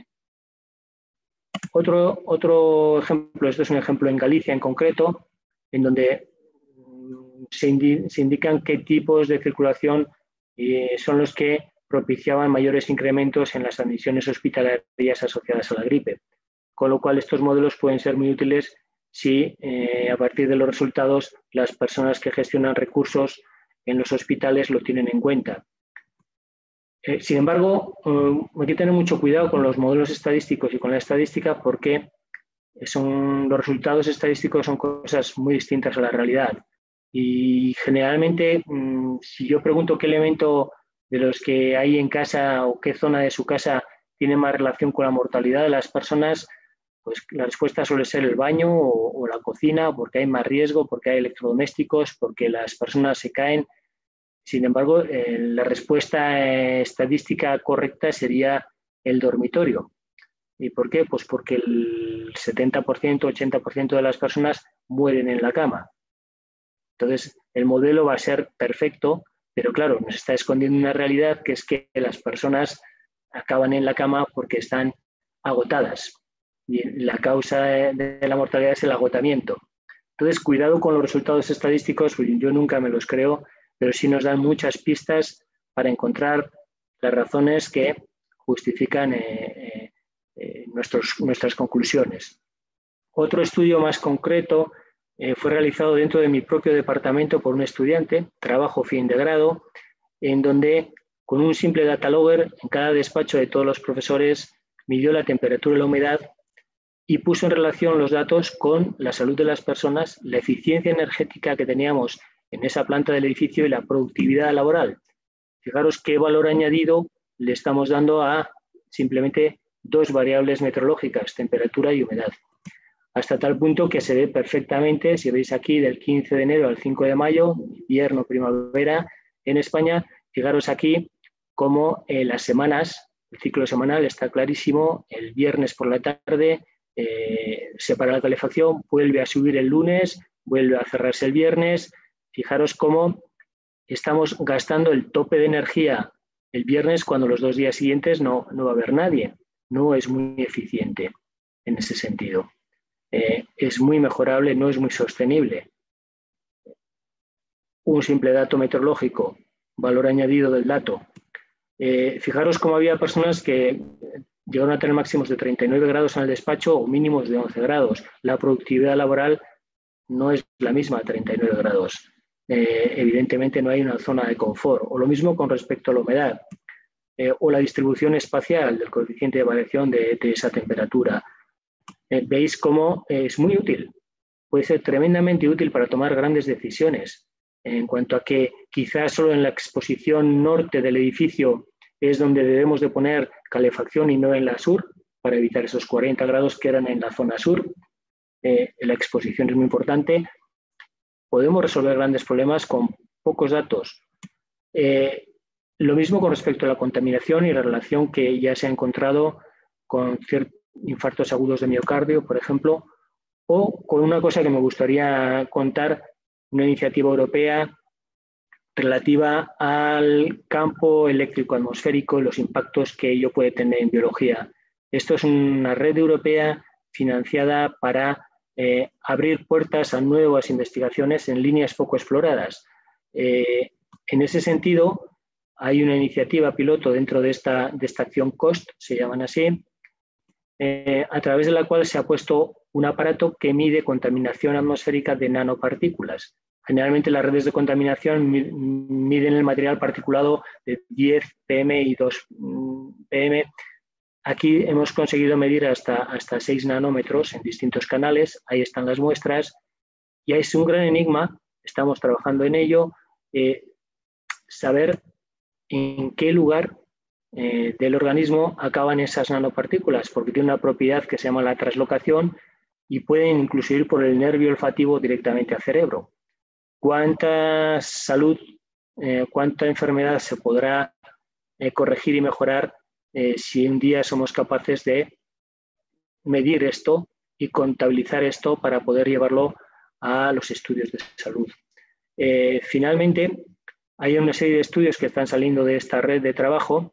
S1: Otro, otro ejemplo, esto es un ejemplo en Galicia en concreto, en donde se, indi se indican qué tipos de circulación eh, son los que propiciaban mayores incrementos en las admisiones hospitalarias asociadas a la gripe. Con lo cual, estos modelos pueden ser muy útiles si, eh, a partir de los resultados, las personas que gestionan recursos en los hospitales lo tienen en cuenta. Eh, sin embargo, eh, hay que tener mucho cuidado con los modelos estadísticos y con la estadística porque son, los resultados estadísticos son cosas muy distintas a la realidad. Y generalmente, mmm, si yo pregunto qué elemento de los que hay en casa o qué zona de su casa tiene más relación con la mortalidad de las personas, pues la respuesta suele ser el baño o, o la cocina, porque hay más riesgo, porque hay electrodomésticos, porque las personas se caen. Sin embargo, eh, la respuesta eh, estadística correcta sería el dormitorio. ¿Y por qué? Pues porque el setenta por ciento, ochenta por ciento de las personas mueren en la cama. Entonces, el modelo va a ser perfecto, pero claro, nos está escondiendo una realidad que es que las personas acaban en la cama porque están agotadas. Y la causa de la mortalidad es el agotamiento. Entonces, cuidado con los resultados estadísticos, yo nunca me los creo, pero sí nos dan muchas pistas para encontrar las razones que justifican eh, eh, nuestros, nuestras conclusiones. Otro estudio más concreto eh, fue realizado dentro de mi propio departamento por un estudiante, trabajo fin de grado, en donde con un simple data logger en cada despacho de todos los profesores midió la temperatura y la humedad y puso en relación los datos con la salud de las personas, la eficiencia energética que teníamos en esa planta del edificio y la productividad laboral. Fijaros qué valor añadido le estamos dando a simplemente dos variables meteorológicas, temperatura y humedad. Hasta tal punto que se ve perfectamente, si veis aquí, del quince de enero al cinco de mayo, invierno, primavera, en España, fijaros aquí cómo eh, las semanas, el ciclo semanal está clarísimo, el viernes por la tarde eh, se para la calefacción, vuelve a subir el lunes, vuelve a cerrarse el viernes. Fijaros cómo estamos gastando el tope de energía el viernes cuando los dos días siguientes no, no va a haber nadie. No es muy eficiente en ese sentido. Eh, es muy mejorable, no es muy sostenible. Un simple dato meteorológico, valor añadido del dato. Eh, fijaros cómo había personas que llegaron a tener máximos de treinta y nueve grados en el despacho o mínimos de once grados. La productividad laboral no es la misma a treinta y nueve grados. Eh, evidentemente no hay una zona de confort. O lo mismo con respecto a la humedad eh, o la distribución espacial del coeficiente de variación de, de esa temperatura. Eh, veis cómo es muy útil. Puede ser tremendamente útil para tomar grandes decisiones. En cuanto a que quizás solo en la exposición norte del edificio es donde debemos de poner calefacción y no en la sur, para evitar esos cuarenta grados que eran en la zona sur. Eh, la exposición es muy importante. Podemos resolver grandes problemas con pocos datos. Eh, lo mismo con respecto a la contaminación y la relación que ya se ha encontrado con ciertos infartos agudos de miocardio, por ejemplo, o con una cosa que me gustaría contar, una iniciativa europea relativa al campo eléctrico atmosférico y los impactos que ello puede tener en biología. Esto es una red europea financiada para eh, abrir puertas a nuevas investigaciones en líneas poco exploradas. Eh, en ese sentido, hay una iniciativa piloto dentro de esta, de esta acción COST, se llaman así, eh, a través de la cual se ha puesto un aparato que mide contaminación atmosférica de nanopartículas. Generalmente las redes de contaminación miden el material particulado de diez P M y dos P M. Aquí hemos conseguido medir hasta, hasta seis nanómetros en distintos canales. Ahí están las muestras. Y es un gran enigma, estamos trabajando en ello, eh, saber en qué lugar eh, del organismo acaban esas nanopartículas, porque tiene una propiedad que se llama la translocación y pueden incluso ir por el nervio olfativo directamente al cerebro. ¿Cuánta salud, eh, cuánta enfermedad se podrá eh, corregir y mejorar eh, si un día somos capaces de medir esto y contabilizar esto para poder llevarlo a los estudios de salud? Eh, finalmente, hay una serie de estudios que están saliendo de esta red de trabajo.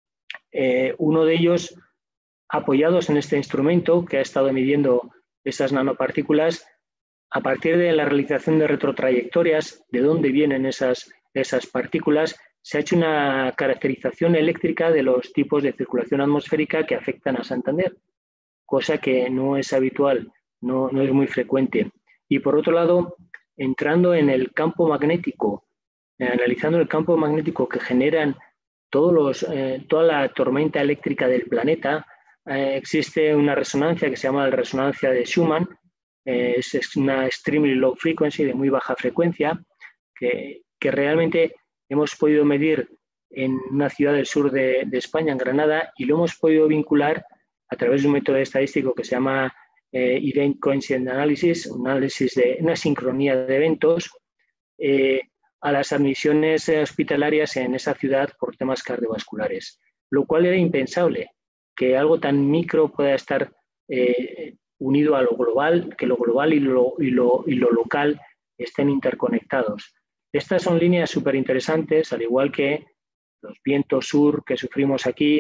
S1: Eh, uno de ellos, apoyados en este instrumento que ha estado midiendo esas nanopartículas, a partir de la realización de retrotrayectorias, de dónde vienen esas, esas partículas, se ha hecho una caracterización eléctrica de los tipos de circulación atmosférica que afectan a Santander, cosa que no es habitual, no, no es muy frecuente. Y por otro lado, entrando en el campo magnético, eh, analizando el campo magnético que generan todos los, eh, toda la tormenta eléctrica del planeta, eh, existe una resonancia que se llama la resonancia de Schumann. Eh, es, es una extremely low frequency, de muy baja frecuencia, que, que realmente hemos podido medir en una ciudad del sur de, de España, en Granada, y lo hemos podido vincular a través de un método estadístico que se llama eh, Event Coincidence Analysis, un análisis de una sincronía de eventos, eh, a las admisiones hospitalarias en esa ciudad por temas cardiovasculares, lo cual era impensable, que algo tan micro pueda estar eh, unido a lo global, que lo global y lo, y lo, y lo local estén interconectados. Estas son líneas súper interesantes, al igual que los vientos sur que sufrimos aquí,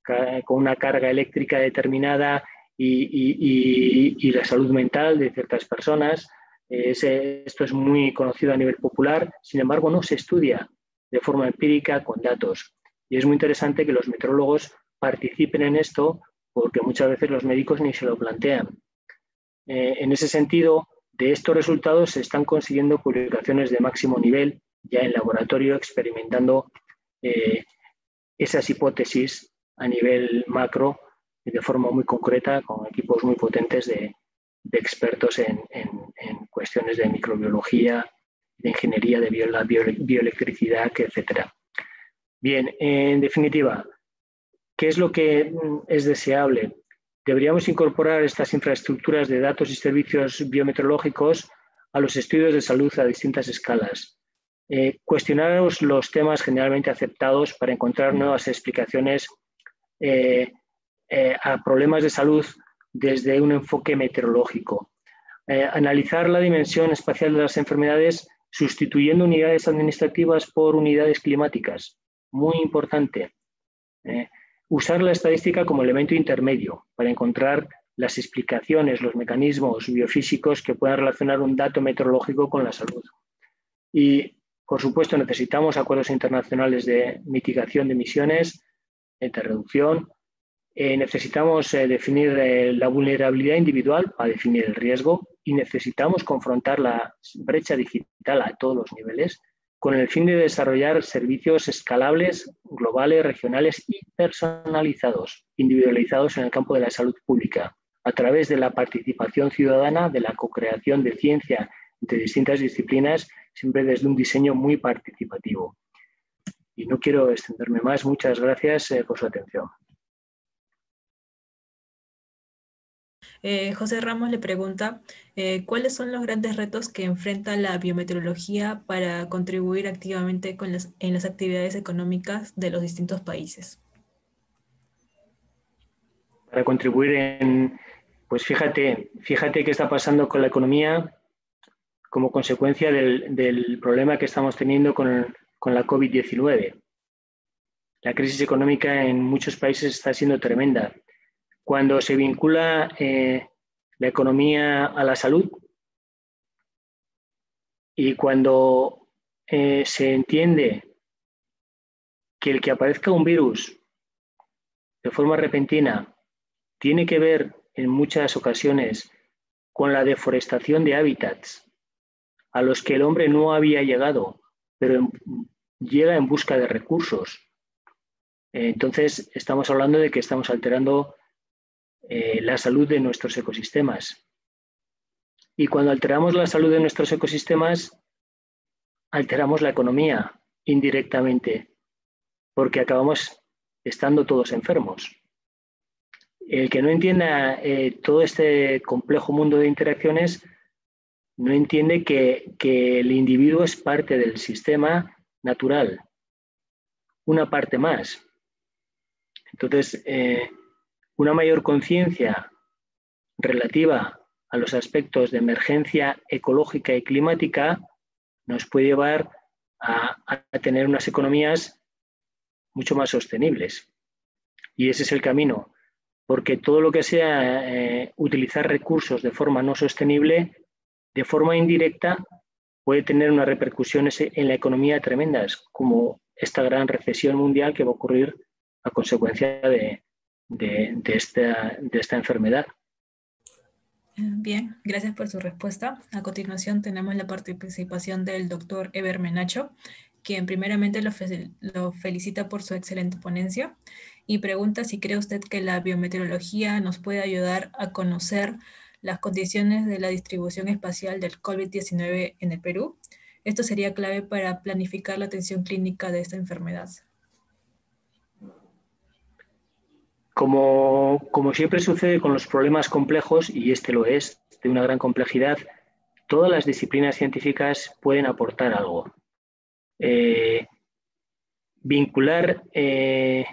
S1: con una carga eléctrica determinada y, y, y, y la salud mental de ciertas personas. Ese, esto es muy conocido a nivel popular, sin embargo no se estudia de forma empírica con datos. Y es muy interesante que los meteorólogos participen en esto porque muchas veces los médicos ni se lo plantean. Eh, en ese sentido, de estos resultados se están consiguiendo publicaciones de máximo nivel ya en laboratorio experimentando eh, esas hipótesis a nivel macro y de forma muy concreta con equipos muy potentes de, de expertos en, en, en cuestiones de microbiología, de ingeniería, de bio, la bio, bioelectricidad, etcétera. Bien, en definitiva, ¿qué es lo que es deseable? Deberíamos incorporar estas infraestructuras de datos y servicios biometeorológicos a los estudios de salud a distintas escalas. Eh, cuestionar los temas generalmente aceptados para encontrar nuevas explicaciones eh, eh, a problemas de salud desde un enfoque meteorológico. Eh, analizar la dimensión espacial de las enfermedades sustituyendo unidades administrativas por unidades climáticas. Muy importante. Eh, usar la estadística como elemento intermedio para encontrar las explicaciones, los mecanismos biofísicos que puedan relacionar un dato meteorológico con la salud. Y, por supuesto, necesitamos acuerdos internacionales de mitigación de emisiones, de reducción. Eh, necesitamos eh, definir eh, la vulnerabilidad individual para definir el riesgo y necesitamos confrontar la brecha digital a todos los niveles con el fin de desarrollar servicios escalables, globales, regionales y personalizados, individualizados en el campo de la salud pública, a través de la participación ciudadana, de la co-creación de ciencia entre distintas disciplinas, siempre desde un diseño muy participativo. Y no quiero extenderme más. Muchas gracias eh, por su atención.
S3: Eh, José Ramos le pregunta, eh, ¿cuáles son los grandes retos que enfrenta la biometeorología para contribuir activamente con las, en las actividades económicas de los distintos países?
S1: Para contribuir en, pues fíjate, fíjate qué está pasando con la economía como consecuencia del, del problema que estamos teniendo con, con la COVID diecinueve. La crisis económica en muchos países está siendo tremenda. Cuando se vincula eh, la economía a la salud y cuando eh, se entiende que el que aparezca un virus de forma repentina tiene que ver en muchas ocasiones con la deforestación de hábitats a los que el hombre no había llegado, pero en, llega en busca de recursos. Entonces, estamos hablando de que estamos alterando eh, la salud de nuestros ecosistemas. Y cuando alteramos la salud de nuestros ecosistemas, alteramos la economía indirectamente, porque acabamos estando todos enfermos. El que no entienda eh, todo este complejo mundo de interacciones no entiende que, que el individuo es parte del sistema natural, una parte más. Entonces, eh, una mayor conciencia relativa a los aspectos de emergencia ecológica y climática nos puede llevar a, a tener unas economías mucho más sostenibles. Y ese es el camino, porque todo lo que sea eh, utilizar recursos de forma no sostenible, de forma indirecta, puede tener unas repercusiones en la economía tremendas, como esta gran recesión mundial que va a ocurrir a consecuencia de, de, de, esta, de esta enfermedad.
S3: Bien, gracias por su respuesta. A continuación tenemos la participación del doctor Eber Menacho, quien primeramente lo, fe lo felicita por su excelente ponencia y pregunta si cree usted que la biometeorología nos puede ayudar a conocer las condiciones de la distribución espacial del COVID diecinueve en el Perú. Esto sería clave para planificar la atención clínica de esta enfermedad.
S1: Como, como siempre sucede con los problemas complejos, y este lo es, de una gran complejidad, todas las disciplinas científicas pueden aportar algo. Eh, vincular eh,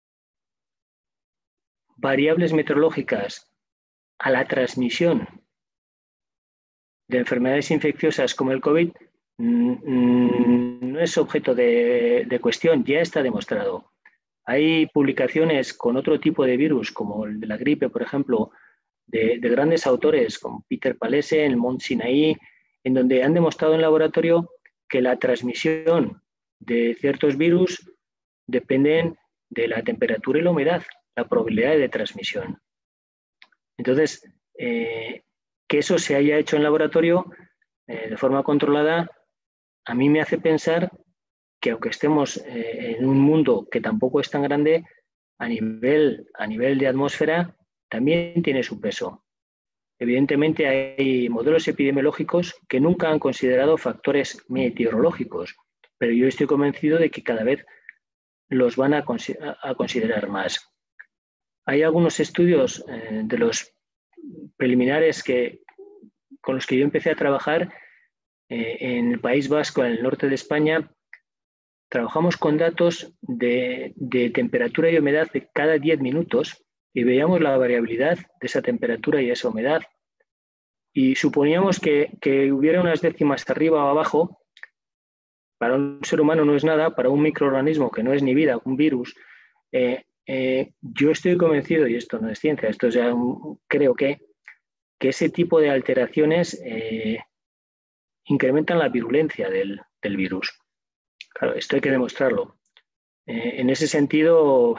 S1: variables meteorológicas a la transmisión de enfermedades infecciosas como el COVID mmm, no es objeto de, de cuestión, ya está demostrado. Hay publicaciones con otro tipo de virus, como el de la gripe, por ejemplo, de, de grandes autores como Peter Palese, el Mont Sinaí, en donde han demostrado en laboratorio que la transmisión de ciertos virus dependen de la temperatura y la humedad, la probabilidad de transmisión. Entonces, eh, que eso se haya hecho en laboratorio eh, de forma controlada, a mí me hace pensar que aunque estemos eh, en un mundo que tampoco es tan grande, a nivel, a nivel de atmósfera también tiene su peso. Evidentemente hay modelos epidemiológicos que nunca han considerado factores meteorológicos, pero yo estoy convencido de que cada vez los van a, a considerar más. Hay algunos estudios eh, de los preliminares que, con los que yo empecé a trabajar eh, en el País Vasco, en el norte de España. Trabajamos con datos de, de temperatura y humedad de cada diez minutos y veíamos la variabilidad de esa temperatura y esa humedad. Y suponíamos que, que hubiera unas décimas arriba o abajo. Para un ser humano no es nada, para un microorganismo que no es ni vida, un virus. Eh, eh, yo estoy convencido, y esto no es ciencia, esto ya un, creo que, que ese tipo de alteraciones eh, incrementan la virulencia del, del virus. Claro, esto hay que demostrarlo. Eh, en ese sentido,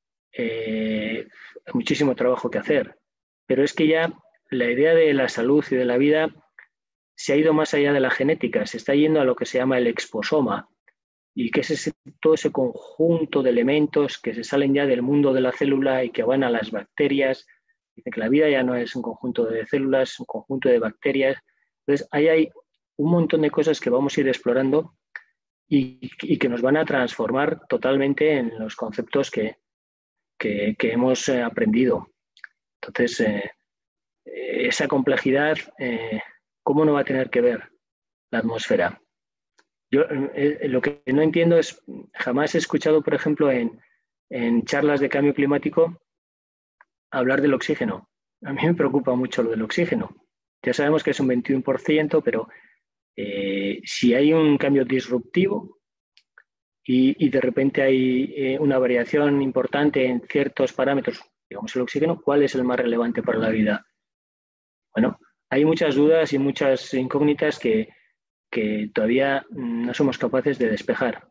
S1: eh, hay muchísimo trabajo que hacer, pero es que ya la idea de la salud y de la vida se ha ido más allá de la genética, se está yendo a lo que se llama el exposoma, y que es ese, todo ese conjunto de elementos que se salen ya del mundo de la célula y que van a las bacterias. Dicen que la vida ya no es un conjunto de células, es un conjunto de bacterias. Entonces, ahí hay un montón de cosas que vamos a ir explorando y, y que nos van a transformar totalmente en los conceptos que, que, que hemos eh, aprendido. Entonces, eh, esa complejidad, eh, ¿cómo no va a tener que ver la atmósfera? Yo eh, lo que no entiendo es, jamás he escuchado, por ejemplo, en, en charlas de cambio climático, hablar del oxígeno. A mí me preocupa mucho lo del oxígeno. Ya sabemos que es un veintiuno por ciento, pero eh, si hay un cambio disruptivo y, y de repente hay eh, una variación importante en ciertos parámetros, digamos el oxígeno, ¿cuál es el más relevante para la vida? Bueno, hay muchas dudas y muchas incógnitas que, que todavía no somos capaces de despejar.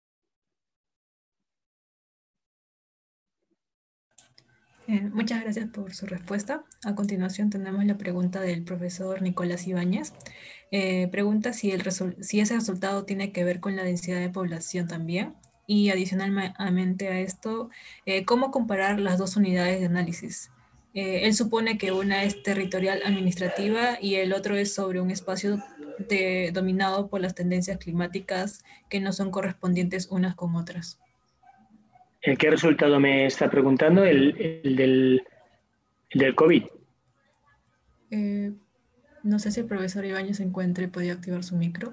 S3: Eh, muchas gracias por su respuesta. A continuación tenemos la pregunta del profesor Nicolás Ibáñez. Eh, pregunta si, el si ese resultado tiene que ver con la densidad de población también. Y adicionalmente a esto, eh, ¿cómo comparar las dos unidades de análisis? Eh, él supone que una es territorial administrativa y el otro es sobre un espacio de, dominado por las tendencias climáticas que no son correspondientes unas con otras.
S1: ¿El qué resultado me está preguntando? ¿El, el, del, el del COVID?
S3: Eh, no sé si el profesor Ibáñez se encuentra y podía activar su micro.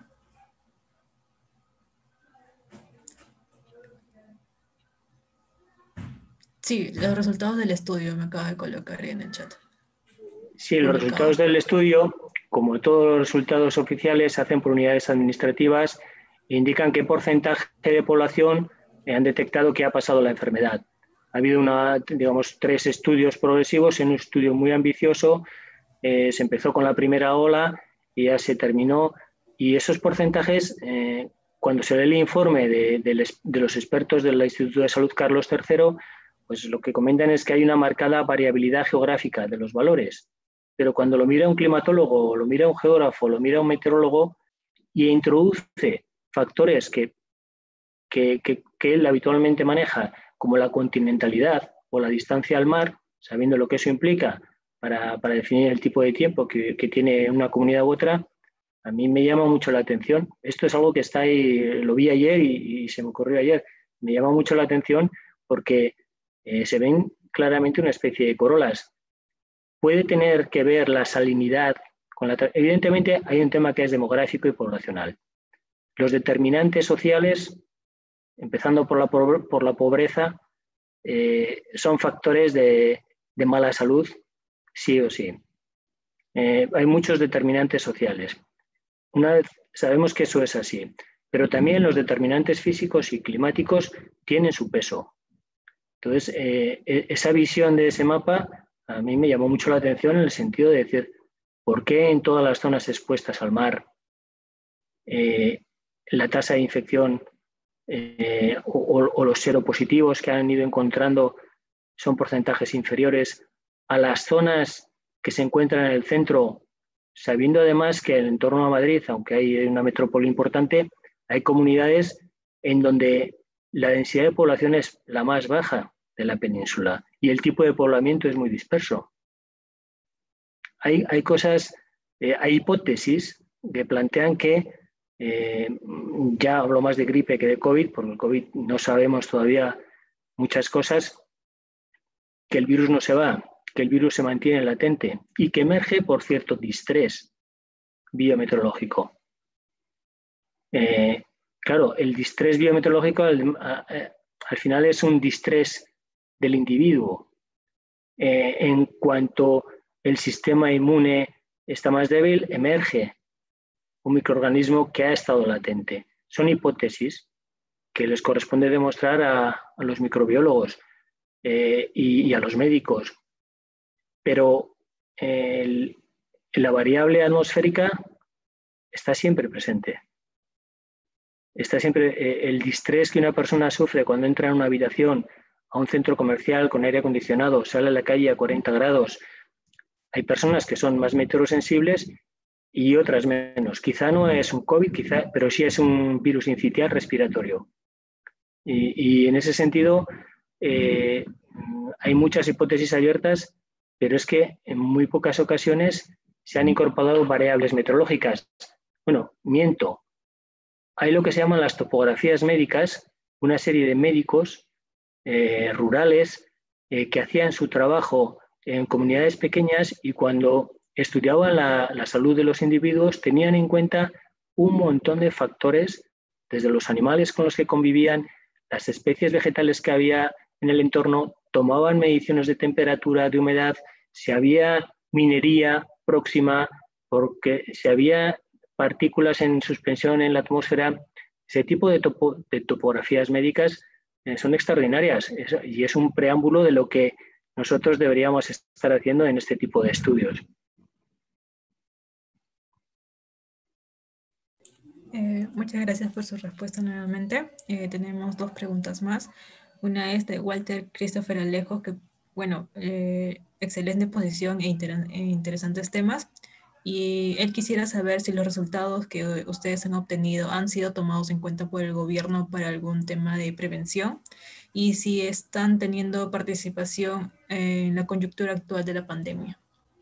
S3: Sí, los resultados del estudio me acaba de colocar en el chat.
S1: Sí, los resultados del estudio, como todos los resultados oficiales, se hacen por unidades administrativas e indican qué porcentaje de población han detectado que ha pasado la enfermedad. Ha habido una, digamos, tres estudios progresivos. En un estudio muy ambicioso eh, se empezó con la primera ola y ya se terminó. Y esos porcentajes, eh, cuando se lee el informe de, de, de los expertos del Instituto de Salud Carlos tercero, pues lo que comentan es que hay una marcada variabilidad geográfica de los valores. Pero cuando lo mira un climatólogo, lo mira un geógrafo, lo mira un meteorólogo y introduce factores que, que, que, que él habitualmente maneja, como la continentalidad o la distancia al mar, sabiendo lo que eso implica para, para definir el tipo de tiempo que, que tiene una comunidad u otra, a mí me llama mucho la atención. Esto es algo que está ahí, lo vi ayer y, y se me ocurrió ayer. Me llama mucho la atención porque eh, se ven claramente una especie de corolas. Puede tener que ver la salinidad con la... Evidentemente hay un tema que es demográfico y poblacional. Los determinantes sociales, empezando por la, por la pobreza, eh, son factores de, de mala salud, sí o sí. Eh, hay muchos determinantes sociales. Una vez sabemos que eso es así, pero también los determinantes físicos y climáticos tienen su peso. Entonces, eh, esa visión de ese mapa a mí me llamó mucho la atención en el sentido de decir, ¿por qué en todas las zonas expuestas al mar eh, la tasa de infección eh, o, o los seropositivos que han ido encontrando son porcentajes inferiores a las zonas que se encuentran en el centro, sabiendo además que en torno a Madrid, aunque hay una metrópoli importante, hay comunidades en donde la densidad de población es la más baja de la península y el tipo de poblamiento es muy disperso. Hay, hay cosas, eh, hay hipótesis que plantean que, eh, ya hablo más de gripe que de COVID, porque el COVID no sabemos todavía muchas cosas, que el virus no se va, que el virus se mantiene latente y que emerge por cierto distrés biometeorológico. Eh, claro, el distrés biometeorológico al, a, a, al final es un distrés del individuo. Eh, en cuanto el sistema inmune está más débil, emerge un microorganismo que ha estado latente. Son hipótesis que les corresponde demostrar a, a los microbiólogos eh, y, y a los médicos. Pero el, la variable atmosférica está siempre presente. Está siempre eh, el distrés que una persona sufre cuando entra en una habitación, a un centro comercial con aire acondicionado, sale a la calle a cuarenta grados. Hay personas que son más meteorosensibles y otras menos. Quizá no es un COVID, quizá, pero sí es un virus sincitial respiratorio. Y, y en ese sentido eh, hay muchas hipótesis abiertas, pero es que en muy pocas ocasiones se han incorporado variables meteorológicas. Bueno, miento. Hay lo que se llaman las topografías médicas, una serie de médicos eh, rurales eh, que hacían su trabajo en comunidades pequeñas y cuando estudiaban la, la salud de los individuos tenían en cuenta un montón de factores, desde los animales con los que convivían, las especies vegetales que había en el entorno, tomaban mediciones de temperatura, de humedad, si había minería próxima, porque si había partículas en suspensión en la atmósfera. Ese tipo de, topo, de topografías médicas eh, son extraordinarias es, y es un preámbulo de lo que nosotros deberíamos estar haciendo en este tipo de estudios.
S3: Eh, muchas gracias por su respuesta nuevamente. Eh, tenemos dos preguntas más. Una es de Walter Christopher Alejo, que, bueno, eh, excelente posición e, inter e interesantes temas. Y él quisiera saber si los resultados que ustedes han obtenido han sido tomados en cuenta por el gobierno para algún tema de prevención y si están teniendo participación en la coyuntura actual de la pandemia.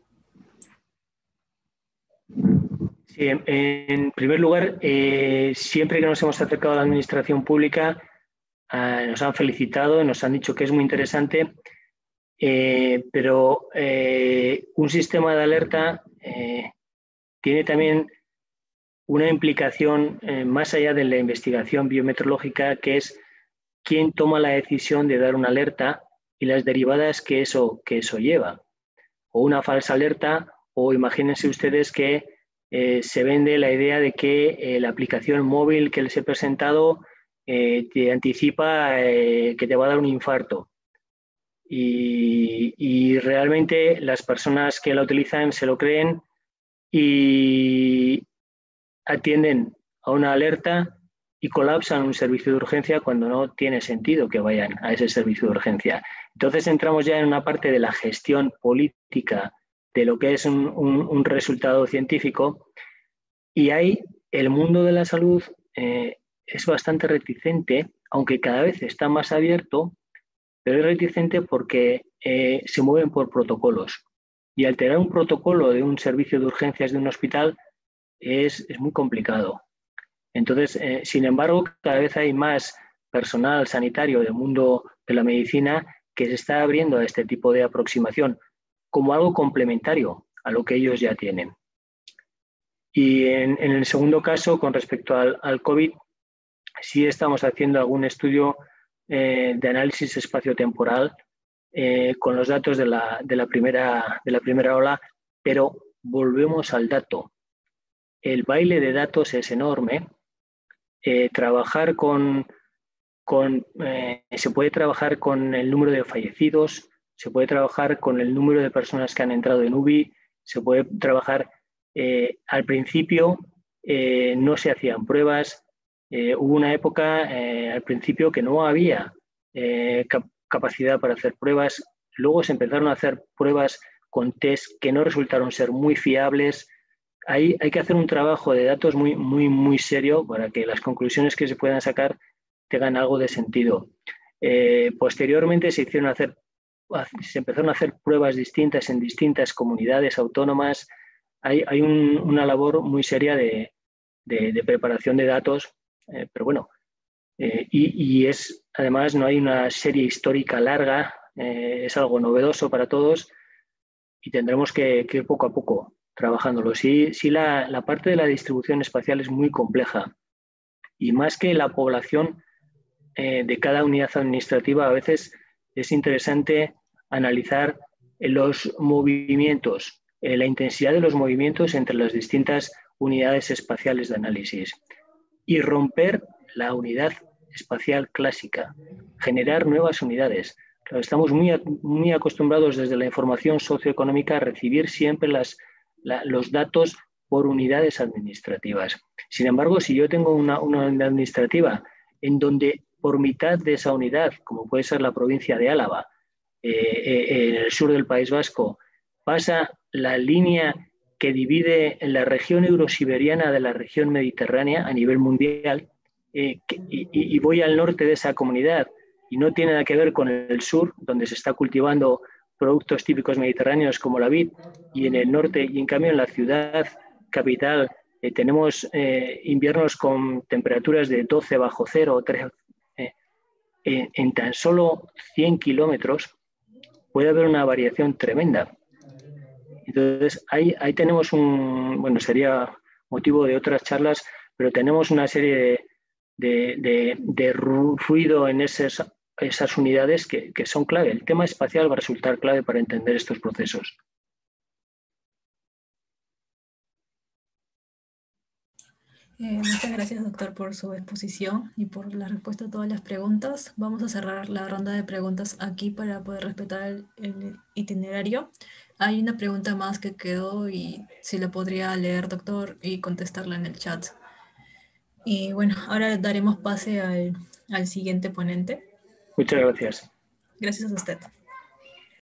S1: Sí, en, en primer lugar, eh, siempre que nos hemos acercado a la administración pública, eh, nos han felicitado, nos han dicho que es muy interesante, eh, pero eh, un sistema de alerta eh, tiene también una implicación eh, más allá de la investigación biometeorológica, que es quién toma la decisión de dar una alerta y las derivadas que eso, que eso lleva. O una falsa alerta, o imagínense ustedes que eh, se vende la idea de que eh, la aplicación móvil que les he presentado eh, te anticipa eh, que te va a dar un infarto. Y, y realmente las personas que la utilizan se lo creen y atienden a una alerta y colapsan un servicio de urgencia cuando no tiene sentido que vayan a ese servicio de urgencia. Entonces entramos ya en una parte de la gestión política de lo que es un, un, un resultado científico y ahí el mundo de la salud eh, es bastante reticente, aunque cada vez está más abierto, pero es reticente porque eh, se mueven por protocolos y alterar un protocolo de un servicio de urgencias de un hospital es, es muy complicado. Entonces, eh, sin embargo, cada vez hay más personal sanitario del mundo de la medicina que se está abriendo a este tipo de aproximación como algo complementario a lo que ellos ya tienen. Y en, en el segundo caso, con respecto al, al COVID, sí estamos haciendo algún estudio eh, de análisis espaciotemporal eh, con los datos de la, de, la primera, de la primera ola, pero volvemos al dato. El baile de datos es enorme. Eh, trabajar con con, eh, se puede trabajar con el número de fallecidos, se puede trabajar con el número de personas que han entrado en U B I, se puede trabajar, eh, al principio eh, no se hacían pruebas, eh, hubo una época eh, al principio que no había eh, cap capacidad para hacer pruebas, luego se empezaron a hacer pruebas con test que no resultaron ser muy fiables. Ahí hay que hacer un trabajo de datos muy, muy, muy serio para que las conclusiones que se puedan sacar tengan algo de sentido. Eh, posteriormente se hicieron hacer, se empezaron a hacer pruebas distintas en distintas comunidades autónomas. Hay, hay un, una labor muy seria de, de, de preparación de datos, eh, pero bueno, eh, y, y es, además no hay una serie histórica larga, eh, es algo novedoso para todos y tendremos que, que ir poco a poco trabajándolo. Sí, sí la, la parte de la distribución espacial es muy compleja y más que la población eh, de cada unidad administrativa, a veces es interesante analizar los movimientos, eh, la intensidad de los movimientos entre las distintas unidades espaciales de análisis y romper la unidad espacial clásica, generar nuevas unidades. Claro, estamos muy, muy acostumbrados desde la información socioeconómica a recibir siempre las, la, los datos por unidades administrativas. Sin embargo, si yo tengo una, una unidad administrativa en donde por mitad de esa unidad, como puede ser la provincia de Álava, eh, eh, en el sur del País Vasco, pasa la línea que divide la región eurosiberiana de la región mediterránea a nivel mundial, eh, que, y, y voy al norte de esa comunidad y no tiene nada que ver con el sur, donde se está cultivando productos típicos mediterráneos como la vid, y en el norte, y en cambio en la ciudad capital eh, tenemos eh, inviernos con temperaturas de doce bajo cero, tres, eh, en, en tan solo cien kilómetros puede haber una variación tremenda. Entonces, ahí, ahí tenemos un, bueno, sería motivo de otras charlas, pero tenemos una serie de, de, de ruido en esas, esas unidades que, que son clave. El tema espacial va a resultar clave para entender estos procesos.
S3: Eh, muchas gracias, doctor, por su exposición y por la respuesta a todas las preguntas. Vamos a cerrar la ronda de preguntas aquí para poder respetar el, el itinerario. Hay una pregunta más que quedó y si la podría leer, doctor, y contestarla en el chat. Y bueno, ahora daremos pase al, al siguiente ponente.
S1: Muchas gracias.
S3: Gracias a usted.